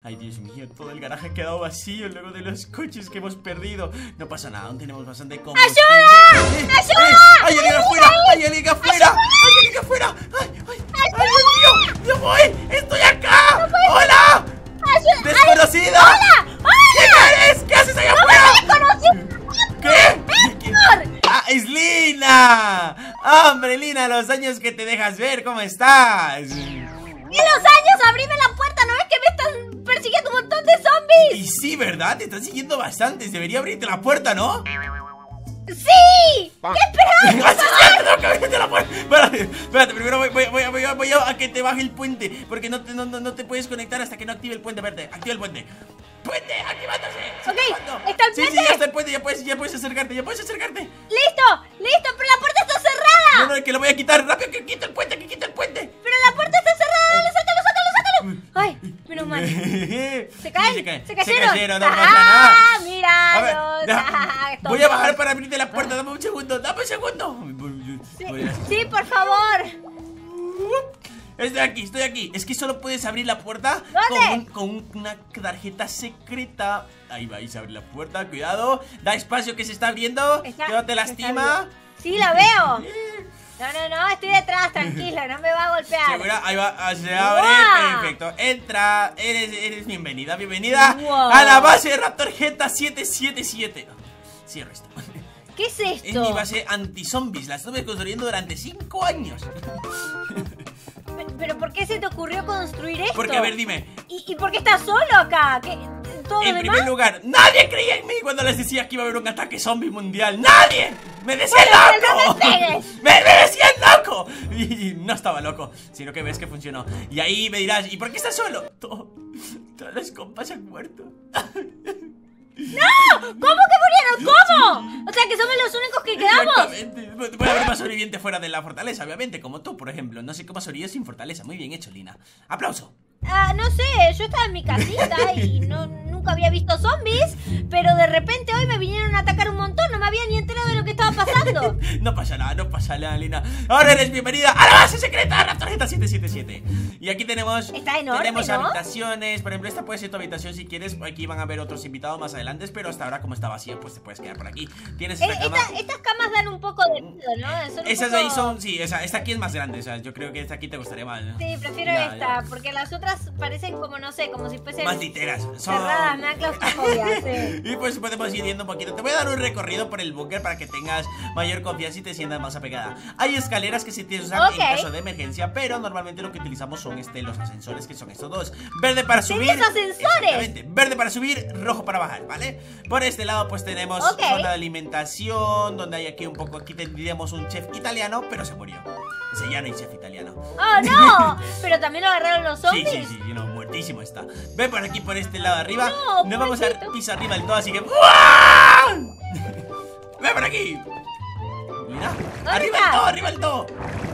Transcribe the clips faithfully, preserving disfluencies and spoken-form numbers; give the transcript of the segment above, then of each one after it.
Ay, Dios mío, todo el garaje ha quedado vacío luego de los coches que hemos perdido. No pasa nada, aún tenemos bastante combustible. ¡Ayuda! ¡Eh, ¡Ayuda! eh! ¡Hay alguien afuera! ¡Hay alguien afuera! ¡Hay alguien afuera! ¡Ay, ay! ¡Ay, Dios mío! ¡Yo voy! ¡Estoy acá! ¡Hola! ¡Ayuda! ¡Desconocida! ¡Hola! ¿Quién eres? ¿Qué haces ahí afuera? ¿Qué? ¿Qué? ¡Ah, es Lina! ¡Hombre, Lina, los años que te dejas ver! ¿Cómo estás? ¡Y los años! ¡Abrime la puerta! ¿No ves que me están persiguiendo un montón de zombies? Y sí, ¿verdad? Te están siguiendo bastantes. Debería abrirte la puerta, ¿no? ¡Sí! ¿Qué esperabas? ¡Tengo que abrirte la puerta! Espérate, espérate, primero voy, voy, voy, voy, voy a que te baje el puente. Porque no te, no, no, no te puedes conectar hasta que no active el puente. Verde, activa el puente. ¡Puente! ¡Activándose! Ok, ¿está el Sí, puente? sí, ya está el puente. Ya puedes, ya puedes acercarte, ya puedes acercarte. ¡Listo! ¡Listo! ¡Pero la puerta está cerrada! No, no, que lo voy a quitar. ¡Rápido, que quita el puente, que quita el puente! ¡Pero la puerta está cerrada! ¡Dale, sácalo, sácalo, sácalo! ¡Ay! Menos mal. ¿Se caen? Sí, se caen. ¿Se cayeron? Se cayeron, no pasa nada. ¡Ah! ¡Mira! A ver, Ah, voy a bajar para abrirte la puerta. Dame un segundo, dame un segundo. Sí, Voy a- sí, por favor. Estoy aquí, estoy aquí. Es que solo puedes abrir la puerta con, ¿Dónde? un- con un- una tarjeta secreta. Ahí vais a abrir la puerta, cuidado. Da espacio que se está abriendo. Está- Que no te lastima. Sí, la veo. No, no, no, estoy detrás, tranquila, no me va a golpear. ¿Segura? Ahí va, ah, se abre, ¡Guau! perfecto. Entra, eres, eres bienvenida, bienvenida ¡Guau! a la base de Raptor Geta siete siete siete. Cierro esto. ¿Qué es Es esto? mi base anti-zombies, la estuve construyendo durante cinco años. Pe- ¿Pero por qué se te ocurrió construir esto? Porque, a ver, dime. ¿Y, y por qué estás solo acá? ¿Qué? ¿Todo lo En demás? primer lugar, nadie creía en mí cuando les decía que iba a haber un ataque zombie mundial. ¡Nadie! ¡Me decían Bueno, loco! no me pegues. ¡Me, me decían loco! Y no estaba loco, sino que ves que funcionó. Y ahí me dirás, ¿y por qué estás solo? Todo, todas las compas han muerto. ¡No! ¿Cómo que murieron? ¿Cómo? O sea que somos los únicos que quedamos. Exactamente. Puede haber más sobrevivientes fuera de la fortaleza, obviamente, como tú, por ejemplo. No sé cómo has sobrevivido sin fortaleza. Muy bien hecho, Lina. ¡Aplauso! Ah, no sé, yo estaba en mi casita y no, nunca había visto zombies, pero de repente hoy me vinieron a atacar un montón, no me había ni enterado de lo que estaba pasando. No pasa nada, no pasa nada, Lina. Ahora eres bienvenida a la base secreta de Raptor Geta siete siete siete. Y aquí tenemos Está enorme, Tenemos ¿no? habitaciones. Por ejemplo, esta puede ser tu habitación si quieres. Aquí van a haber otros invitados más adelante, pero hasta ahora como está vacía, pues te puedes quedar por aquí. Tienes Eh, esta cama. esta- estas camas dan un poco de miedo, ¿no? Son un Esas poco- ahí son, sí, esa, esta aquí es más grande. O sea, yo creo que esta aquí te gustaría más, ¿no? Sí, prefiero Ya, esta, ya. porque las otras parecen como, no sé, como si fuesen Más literas. Son... cerradas, me da claustrofobia, sí. Y pues podemos ir viendo un poquito. Te voy a dar un recorrido por el búnker para que tengas mayor confianza y te sientas más apegada. Hay escaleras que se te usan Ok. en caso de emergencia, pero normalmente lo que utilizamos son este, los ascensores, que son estos dos. Verde para subir. ¿Tienes ascensores? Exactamente. Verde para subir, rojo para bajar, ¿vale? Por este lado pues tenemos Ok. zona de alimentación, donde hay aquí un poco, aquí tendríamos un chef italiano, pero se murió. O sea, ya no hay chef italiano. ¡Oh, no! Pero también lo agarraron los Sí, zombies. sí, sí, no, muertísimo está. Ven por aquí, por este lado de arriba. No, No vamos a dar pobrecito. piso arriba del todo, así que ¡uah! Ven por aquí. Mira, arriba está? del todo, arriba del todo.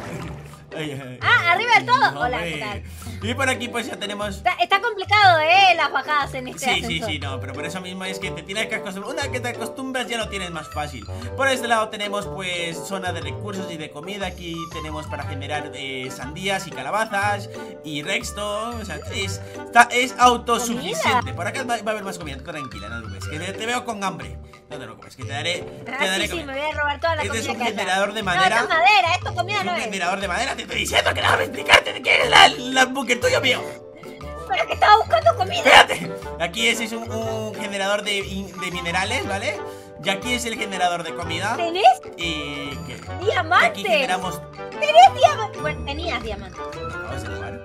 Ay, ay. Ah, arriba del todo. No, Hola, hombre. ¿qué tal? Y por aquí pues ya tenemos. Está, está complicado, ¿eh? Las bajadas en este Sí, sí, ascensor. sí, no, pero por eso mismo es que te tienes que acostumbrar. Una vez que te acostumbras ya lo tienes más fácil. Por este lado tenemos pues zona de recursos y de comida. Aquí tenemos para generar eh, sandías y calabazas y redstone. O sea, es, está, es autosuficiente. ¿Comida? Por acá va, va a haber más comida, tú tranquila, no te preocupes. Que te, te veo con hambre. No te preocupes, que te daré, te Ah, daré sí, sí, comida. me voy a robar toda la Este comida es un que haya. generador de No, madera. esto es madera, esto comida Es no un es. generador de madera, te estoy diciendo que déjame explicarte de quién es la, la búnker tuyo mío. Pero que estaba buscando comida. Espérate, aquí ese es un, un generador de, in- de minerales, ¿vale? Y aquí es el generador de comida. ¿Tenés Y que, que diamantes? aquí generamos. ¿Tenés diamantes? Bueno, tenías diamantes. Vamos a robar.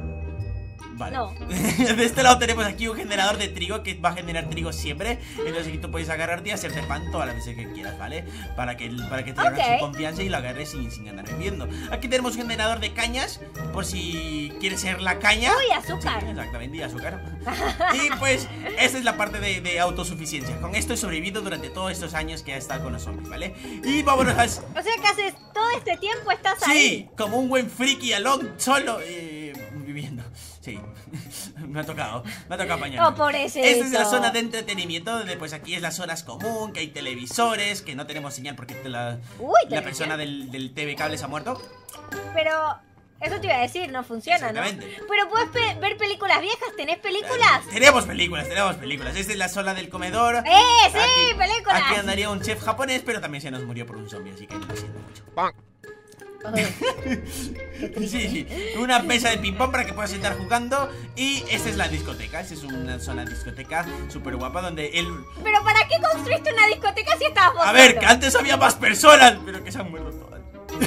Vale. No. De este lado tenemos aquí un generador de trigo que va a generar trigo siempre. Entonces aquí tú puedes agarrarte y hacerte pan todas las veces que quieras, ¿vale? Para que, para que te hagas Ok. su confianza y lo agarres sin, sin andar bebiendo. Aquí tenemos un generador de cañas, por si quieres ser la caña. Uy, azúcar. Sí, exactamente, y azúcar. Y pues, esta es la parte de, de autosuficiencia. Con esto he sobrevivido durante todos estos años que he estado con los zombies, ¿vale? Y vámonos a... O sea que haces todo este tiempo estás ahí. Sí, como un buen friki alone, solo, eh, viviendo. Sí, me ha tocado, me ha tocado apañar. Oh, pobrecito. Esta es la zona de entretenimiento, donde pues aquí es las zonas común, que hay televisores, que no tenemos señal porque la, Uy, la televisión. persona del, del T V cable se ha muerto. Pero, Eso te iba a decir, no funciona, ¿no? Exactamente. Pero puedes pe ver películas viejas, ¿tenés películas? Eh, tenemos películas, tenemos películas. Esta es la sala del comedor. ¡Eh, sí, Aquí- películas! Aquí andaría un chef japonés, pero también se nos murió por un zombie, así que no lo siento mucho. Oh, Sí, sí, una mesa de ping-pong para que puedas estar jugando. Y esta es la discoteca. Esta es una zona discoteca súper guapa donde él... Pero ¿para qué construiste una discoteca si estabas vos A ver, solo? que antes había más personas, pero que se han muerto todas.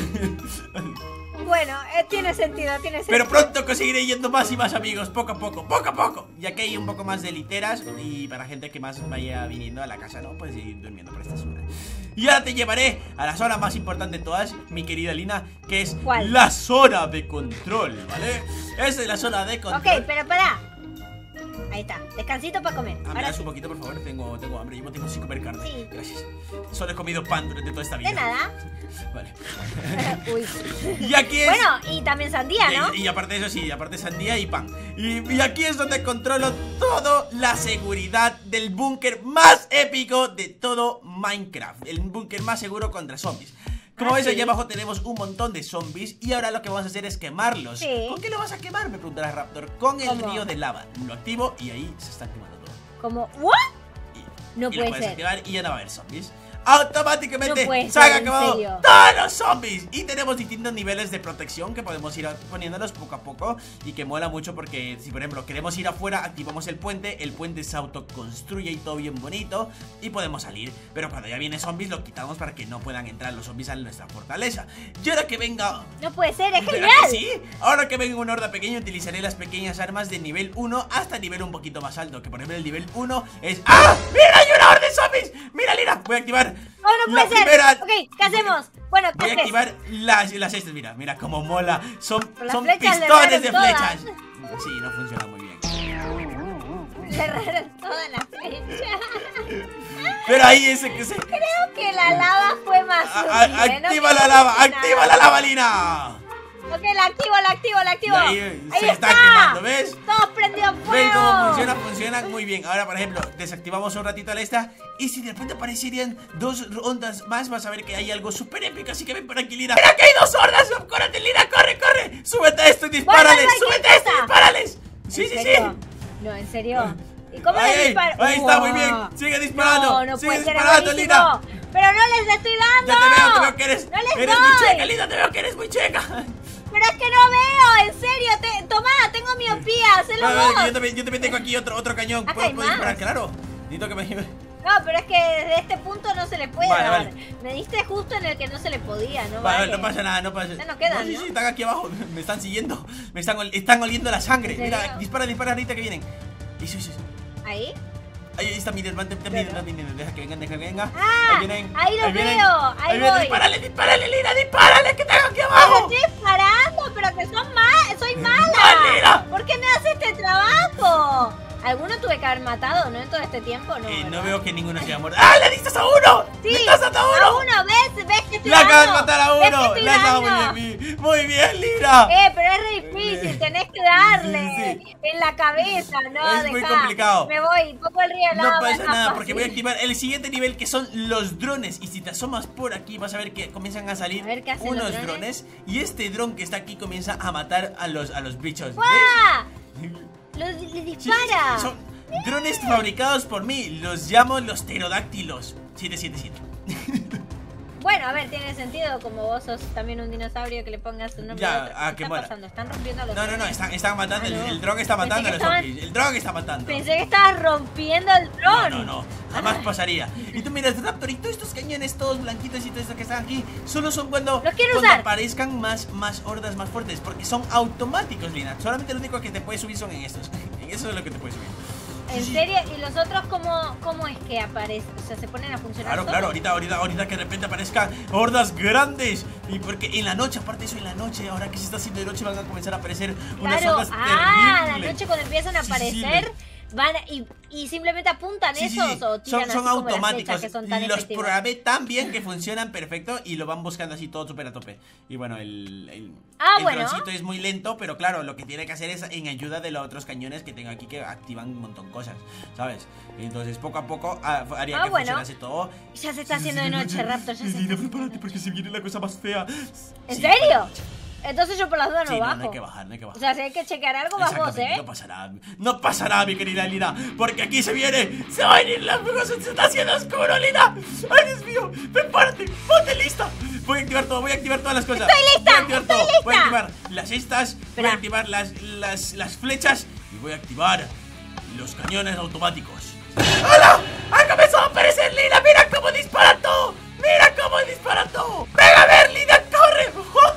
Bueno, eh, tiene sentido, tiene sentido. Pero pronto conseguiré yendo más y más amigos, poco a poco, poco a poco. Ya que hay un poco más de literas y para gente que más vaya viniendo a la casa, ¿no? Pues ir durmiendo por esta zona. Y ahora te llevaré a la zona más importante de todas, mi querida Lina, que es ¿Cuál? la zona de control, ¿vale? Esta es la zona de control. Ok, pero pará. Ahí está, descansito para comer. Ah, ¿me Ahora das sí. un poquito, por favor? Tengo, tengo hambre, llevo tiempo sin comer carne. Sí. Gracias. Solo he comido pan durante toda esta vida. De nada. Vale. Uy. Y aquí es... Bueno, y también sandía, ¿no? Y, y aparte de eso, sí, aparte sandía y pan. Y, y aquí es donde controlo toda la seguridad del búnker más épico de todo Minecraft. El búnker más seguro contra zombies. Como ¿Ah, ves, sí? allí abajo tenemos un montón de zombies. Y ahora lo que vamos a hacer es quemarlos. Sí. ¿Con qué lo vas a quemar? Me preguntarás, Raptor. Con el ¿Cómo? río de lava. Lo activo y ahí se está quemando todo. Como, ¿what? Y, No y puede lo puedes ser. activar y ya no va a haber zombies. Automáticamente No puede se han ser, ¿en acabado serio? todos los zombies. Y tenemos distintos niveles de protección que podemos ir poniéndolos poco a poco. Y que mola mucho porque si por ejemplo queremos ir afuera, activamos el puente. El puente se autoconstruye y todo bien bonito. Y podemos salir. Pero cuando ya vienen zombies lo quitamos para que no puedan entrar los zombies a nuestra fortaleza. Y ahora que venga... No puede ser, es ¿Verdad genial. que sí? Ahora que venga una horda pequeña utilizaré las pequeñas armas de nivel uno hasta nivel un poquito más alto. Que por ejemplo el nivel uno es... ¡Ah! ¡Mira! ¡Hay una horda de zombies! ¡Mira, Lina! Voy a activar... Oh, no puede la ser. primera- Ok, ¿qué hacemos? Bueno, ¿qué Voy a haces? activar las, las estas, mira, mira cómo mola. Son, Las son flechas le pistones erraron de todas. flechas. Sí, no funciona muy bien. Le erraron todas las flechas. Pero ahí ese que se... Creo que la lava fue más A- útil, a- ¿eh? No activa quiero la lava, decir activa nada. la lava, Lina. Ok, la activo, la activo, la activo. Y ahí, Ahí se está. está quemando, ¿ves? Todo prendido a fuego. ¿Ves cómo funciona? Funciona muy bien. Ahora, por ejemplo, desactivamos un ratito la esta. Y si de repente aparecerían dos ondas más, vas a ver que hay algo súper épico. Así que ven por aquí, Lina. ¡Mira que hay dos hordas! ¡Córrete, Lina! ¡Corre, corre! ¡Súbete a esto y dispárales! Voy, voy, voy, ¡Súbete ¿qué a esto y pasa? dispárales! Sí, ¿En sí, sí. serio? No, en serio. ¿Y cómo Ahí, le disparo? ahí está, muy Wow. bien. Sigue disparando. No, no Sigue puede ser, disparando, es Lina. buenísimo. Pero no les estoy dando. Ya te veo, te veo que eres, No les eres doy. muy checa, Lina. Te veo que eres muy checa. Pero es que no veo, en serio. Te... Tomá, tengo miopía, hacelo Vale, vale, vos. yo, también, yo también tengo aquí otro, otro cañón. Acá ¿Puedo, hay puedo disparar? más. Claro. Necesito que me... No, pero es que desde este punto no se le puede Vale, dar. vale. Me diste justo en el que no se le podía, ¿no? Vale, Vale, no pasa nada, no pasa Ya no quedan, sí, ¿no? sí, están aquí abajo. Me están siguiendo. Me están, ol- están oliendo la sangre. ¿En Mira, serio? dispara, dispara ahorita que vienen. Eso, eso, eso. ¿Ahí? Ahí, ahí está mi desmante. También, también, deja que vengan, deja que vengan. Ah, ahí vienen. ahí los vienen. veo, ahí vienen. voy. Dispárale, dispárale, Lina, dispárale, que tengo aquí Pero abajo. estoy disparando, pero que son mal, soy ¡No, mala. Lina! ¿Por qué me haces este trabajo? ¿Alguno tuve que haber matado, no? En todo este tiempo, no. Eh, no ¿verdad? veo que ninguno se haya muerto. ¡Ah, le diste a uno! Sí, ¡Le estás dando a uno! a uno, ¿ves? ¿Ves que estoy ¡Le acabas de dando? matar a ¿Ves que uno! estoy ¡Le has dado muy dando? bien, muy bien, Lina! Eh, pero es re difícil, tenés que darle Sí, sí. en la cabeza, ¿no? Es muy Dejá. complicado. Me voy, pongo el río de No lava, pasa es más nada porque voy a fácil. activar el siguiente nivel que son los drones. Y si te asomas por aquí vas a ver que comienzan a salir A ver, ¿qué hacen los unos drones? drones. Y este dron que está aquí comienza a matar a los, a los bichos. ¡Ah! ¿Ves? Lo, le Sí, sí, sí, dispara. son drones fabricados por mí. Los llamo los pterodáctilos. siete siete siete. Bueno, a ver, tiene sentido como vos sos también un dinosaurio que le pongas un nombre Ya, a otro. ah, ¿Qué qué está mola. pasando? ¿Están rompiendo a los No, no, no, drones? están, están matando. Ah, el, no. el dron está Pensé matando a que los estaban- zombies. El dron está matando. Pensé que estabas rompiendo el No, dron. no, no, jamás pasaría. Y tú miras, Raptor, y todos estos cañones, todos blanquitos y todo esto que están aquí, solo son cuando, Los quiero cuando usar. aparezcan más, más hordas más fuertes, porque son automáticos, Lina. Solamente lo único que te puedes subir son en estos. En eso es lo que te puedes subir. ¿En Sí, sí. serio? ¿Y los otros cómo, cómo es que aparecen? O sea, se ponen a funcionar Claro, solos? claro, ahorita, ahorita, ahorita que de repente aparezcan hordas grandes. Y porque en la noche, aparte de eso, en la noche, ahora que se está haciendo de noche, van a comenzar a aparecer unas Claro, hordas ah, la terribles. noche cuando empiezan a Sí, sí, sí, aparecer, van a- y, y simplemente apuntan Sí, sí, esos sí. o tiran Son, así son como las automáticos. flechas que son tan Los efectivos. programé tan bien que funcionan perfecto y lo van buscando así todo súper a tope. Y bueno, el, el, Ah, el bueno. droncito es muy lento, pero claro, lo que tiene que hacer es en ayuda de los otros cañones que tengo aquí que activan un montón de cosas, ¿sabes? Entonces poco a poco ah, haría Ah, que bueno. funcionase todo. Ya se está haciendo de noche, Raptor, ya se está Lina, haciendo de prepárate noche. porque se viene la cosa más fea. ¿En Sí, serio? Entonces yo por las dudas no Sí, no, bajo. no hay que bajar, no hay que bajar. O sea, si hay que chequear algo, vas vos, Exactamente, ¿eh? no pasará, no pasará, mi querida Lina, porque aquí se viene, se va a venir la fuga, se está haciendo oscuro, Lina. Ay, Dios mío, prepárate, ponte lista. Voy a activar todo, voy a activar todas las cosas. Estoy lista, voy a activar estoy todo. lista. Voy a activar las estas, voy Espera. a activar las, las, las flechas y voy a activar los cañones automáticos. ¡Hola! ¡Ha comenzado a aparecer, Lina! ¡Mira cómo dispara todo! ¡Mira cómo dispara todo! ¡Ven a ver, Lina, corre!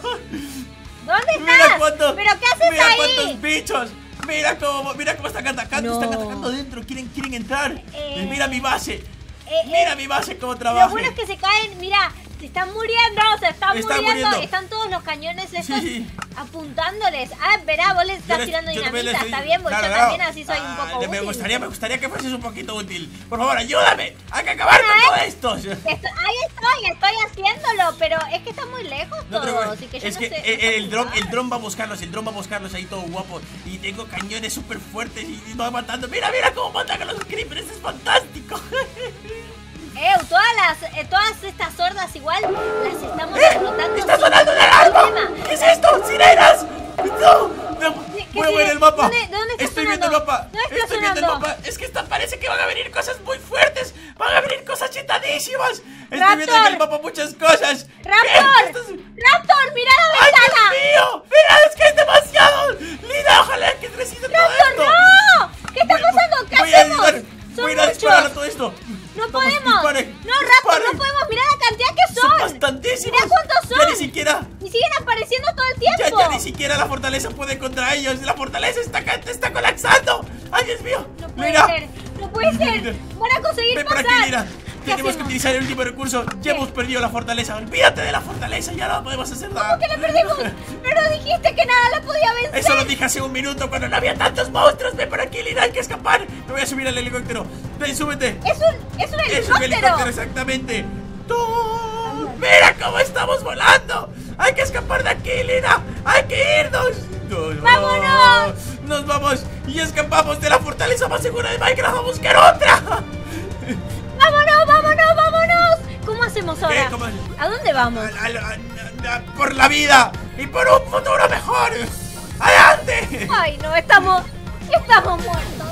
¿Dónde Mira estás? cuántos, ¿Pero qué haces mira ahí? cuántos bichos. Mira cómo, mira cómo están atacando, No. están atacando dentro, quieren, quieren entrar. Eh, Y mira mi base. eh, Mira eh, mi base cómo trabaja. Lo bueno es que se caen, mira, se están muriendo, se están, Están muriendo. muriendo. Están todos los cañones estos Sí. apuntándoles. Ah, verá, vos les estás tirando dinamita, está bien, pues yo también así soy un poco Me útil. gustaría, me gustaría que fueses un poquito útil. Por favor, ayúdame. Hay que acabar con Ay. todo esto. Estoy- ahí estoy, estoy haciéndolo, pero es que está muy lejos No te todo, preocupes. así que yo Es no que sé. el, no sé el dron, jugar. el dron va a buscarlos, el dron va a buscarlos ahí todo guapo. Y tengo cañones súper fuertes y, y va matando. Mira, mira cómo matan a los creepers, es fantástico. Eh, todas las, eh, todas estas sordas igual las estamos ¡Eh! explotando. ¡Está sin sonando una ningún alarma! problema. ¿Qué es esto? ¡Sirenas! ¡No! no. ¿Qué- qué Voy a ver sire- el mapa. ¿Dónde- dónde está Estoy viendo el sonando? mapa. ¿Dónde está Estoy viendo el sonando? mapa. Es que está, parece que van a venir cosas muy fuertes. Van a venir cosas chetadísimas. Estoy Raptor. viendo en el mapa muchas cosas. ¡Raptor! ¿Qué? ¿Estás- ¡Raptor, mira la ¡Ay, ventana! Dios mío! ¡Mira, es que es demasiado! ¡Lina, ojalá que resista todo ¡Raptor, esto! no! ¿Qué está Voy- pasando? ¿Qué voy a hacemos? ayudar. Son Voy a ir a disparar a muchos. todo esto. ¡No Vamos, podemos! disparen, ¡No, Raptor, disparen. no podemos! ¡Mira la cantidad que son! Son bastantísimos. ¡Mira cuántos son! Ya ni siquiera... Y siguen apareciendo todo el Ya, tiempo. ya ni siquiera la fortaleza puede contra ellos. La fortaleza está, ca- está colapsando. ¡Ay, Dios mío! No puede Mira. ser, no puede ser. Van a conseguir Ven por pasar. aquí, Lina. ¿Qué Tenemos que hacemos? utilizar el último recurso. Ya ¿Qué? hemos perdido la fortaleza. Olvídate de la fortaleza. Ya no podemos hacer nada. ¿Cómo que la perdimos? Pero dijiste que nada la podía vencer. Eso lo dije hace un minuto cuando no había tantos monstruos. Ven por aquí, Lina. Hay que escapar. Me voy a subir al helicóptero. Ven, súbete. Es un, es un Es un helicóptero. helicóptero, exactamente. ¡Tú! ¡Mira cómo estamos volando! ¡Hay que escapar de aquí, Lina! ¡Hay que irnos! ¡No, no! ¡Vámonos! ¡Nos vamos! ¡Y escapamos de la fortaleza más segura de Minecraft! ¡A buscar otra! ¡Vámonos, vámonos, vámonos! ¿Cómo hacemos ahora? ¿Qué? ¿Cómo? ¿A dónde vamos? A- a- a- a- ¡Por la vida! ¡Y por un futuro mejor! ¡Adelante! Ay, no, estamos, estamos muertos.